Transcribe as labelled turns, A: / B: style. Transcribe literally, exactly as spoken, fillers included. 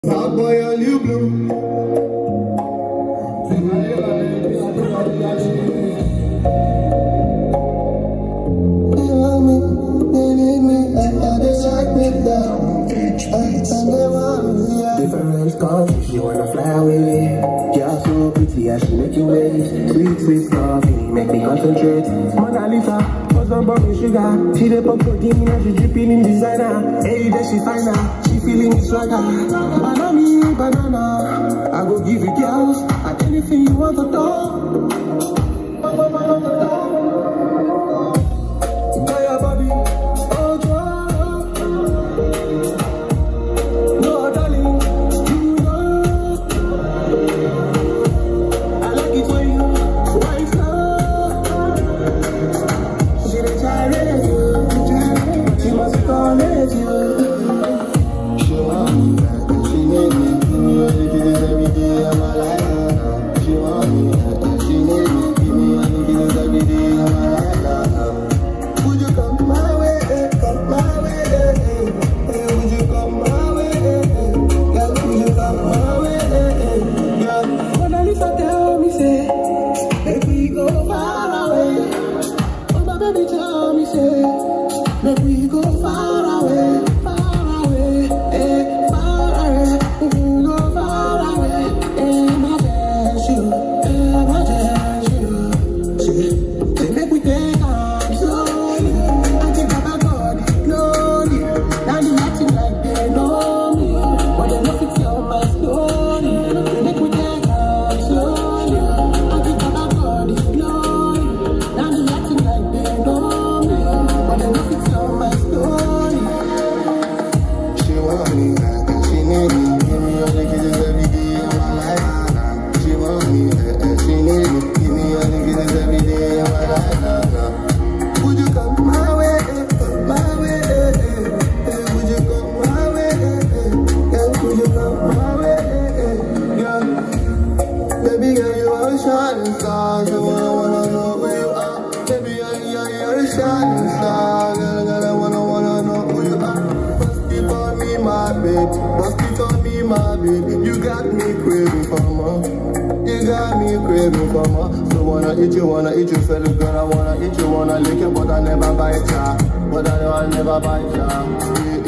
A: Bad boy and you blue.
B: Different countries, she wanna fly away. Girl so pretty as she make you wait. Sweet, sweet coffee, make me concentrate. Mona Lisa, husband bought me sugar. She dey pop protein and she dripping in designer. Hey, then she find her, she feeling the swagger. Banana, banana, I go give you girls and anything you want to do. Enjoy your body, oh joy. No darling, you know I like it when you wife up. She dey gyrate you, she must call it you. She want me back, she need me, give me all the kisses every day of my life. She want me back, she need me, give me all the kisses every day of my life. Would you come my way, come my way, hey, would you come my way, girl, would you come my way, girl? Mona Lisa tell me say, make we go far away. Oh my baby tell me say, make we go far away, far away, eh, far away. If you go far away, eh, my dash you, eh, my dash you. Say, say make we take off slowly. I think about God, slowly. Now they acting like they know me, but they know it's all my story. Make we take off slowly. I think about God, slowly. Now they acting like they know me, but they know it's all my story. She want me back and she need me. Give me all the kisses every day of my life. She want me back and she need me. Give me all the kisses every day of my life. Would you come my way, come my way, would you come my way, girl, would you come my way, girl? Baby girl, you are a shining star, so I wanna know where you are. Baby girl, you're a shining star, girl, girl, I wanna, wanna know who you are. Bust it for me, my baby, bust it for me, my baby. You got me craving for more, you got me craving for more. So wanna eat you, wanna eat you, fella girl, I wanna eat you, wanna lick you, but I never bite ya, but I know I never bite ya.